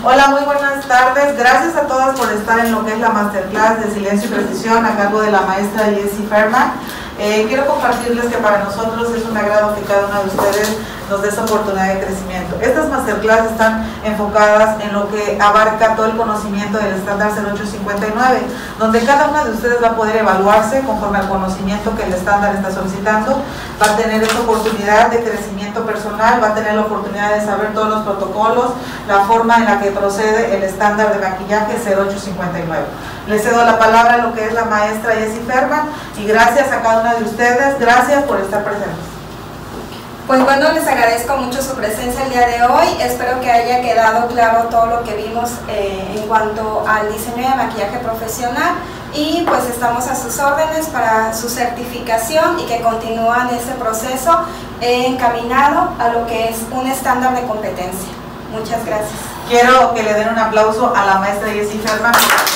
Hola, muy buenas tardes. Gracias a todas por estar en lo que es la Masterclass de Silencio y Precisión a cargo de la maestra Jessie Ferman. Quiero compartirles que para nosotros es un agrado que cada una de ustedes nos dé esa oportunidad de crecimiento. Estas Masterclass están enfocadas en lo que abarca todo el conocimiento del estándar 0859, donde cada una de ustedes va a poder evaluarse conforme al conocimiento que el estándar está solicitando, va a tener esa oportunidad de crecimiento personal, va a tener la oportunidad de saber todos los protocolos, la forma en la que procede el estándar de maquillaje 0859. Les cedo la palabra a lo que es la maestra Jessie Ferman y gracias a cada una de ustedes, gracias por estar presentes. Pues bueno, les agradezco mucho su presencia el día de hoy, espero que haya quedado claro todo lo que vimos en cuanto al diseño de maquillaje profesional y pues estamos a sus órdenes para su certificación y que continúen ese proceso encaminado a lo que es un estándar de competencia. Muchas gracias. Quiero que le den un aplauso a la maestra Jessie Ferman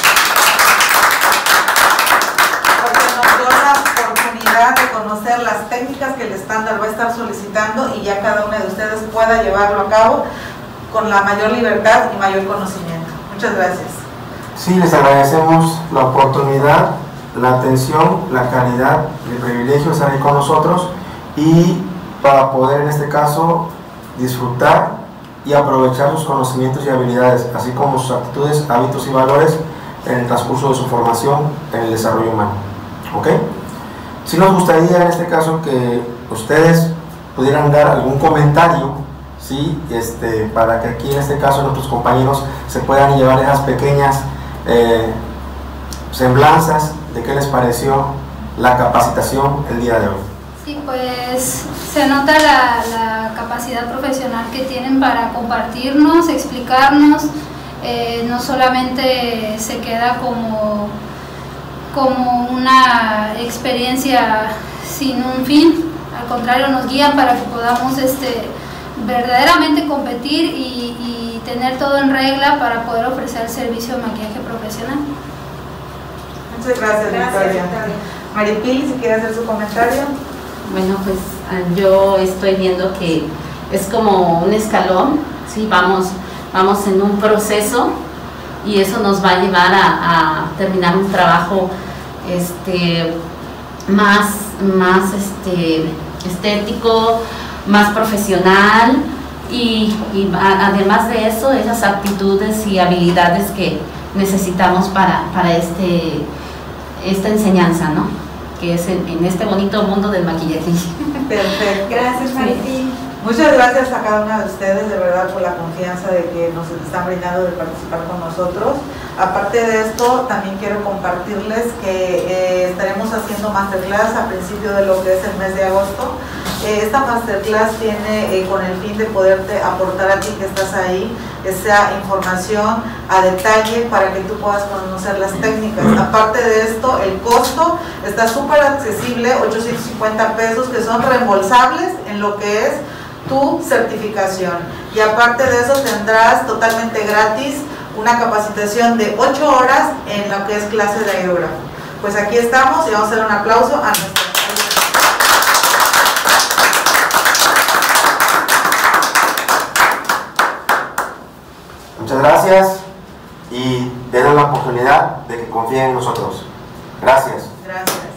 porque nos dio la oportunidad de conocer las técnicas que el estándar va a estar solicitando y ya cada una de ustedes pueda llevarlo a cabo con la mayor libertad y mayor conocimiento. Muchas gracias. Sí, les agradecemos la oportunidad, la atención, la calidad, el privilegio de estar ahí con nosotros y para poder en este caso disfrutar y aprovechar sus conocimientos y habilidades, así como sus actitudes, hábitos y valores en el transcurso de su formación en el desarrollo humano. ¿Ok? Sí nos gustaría en este caso que ustedes pudieran dar algún comentario, ¿sí? Para que aquí en este caso nuestros compañeros se puedan llevar esas pequeñas semblanzas de qué les pareció la capacitación el día de hoy. Sí, pues se nota la capacidad profesional que tienen para compartirnos, explicarnos, no solamente se queda como una experiencia sin un fin, al contrario nos guían para que podamos verdaderamente competir y tener todo en regla para poder ofrecer el servicio de maquillaje profesional. Muchas gracias, Victoria. Maripil, si quiere hacer su comentario. Bueno, pues yo estoy viendo que es como un escalón, ¿sí? Vamos en un proceso y eso nos va a llevar a terminar un trabajo más estético, más profesional y además de eso, esas aptitudes y habilidades que necesitamos para esta enseñanza, ¿no? Que es en este bonito mundo del maquillaje. Perfecto. Gracias, Maripil. Muchas gracias a cada una de ustedes, de verdad, por la confianza de que nos están brindando de participar con nosotros. Aparte de esto, también quiero compartirles que estaremos haciendo masterclass a principio de lo que es el mes de agosto. Esta masterclass tiene con el fin de poderte aportar a ti que estás ahí esa información a detalle para que tú puedas conocer las técnicas. Aparte de esto, el costo está súper accesible, 850 pesos, que son reembolsables en lo que es tu certificación. Y aparte de eso tendrás totalmente gratis una capacitación de 8 horas en lo que es clase de aerógrafo. Pues aquí estamos y vamos a hacer un aplauso a nuestra. Muchas gracias y den la oportunidad de que confíen en nosotros. Gracias. Gracias.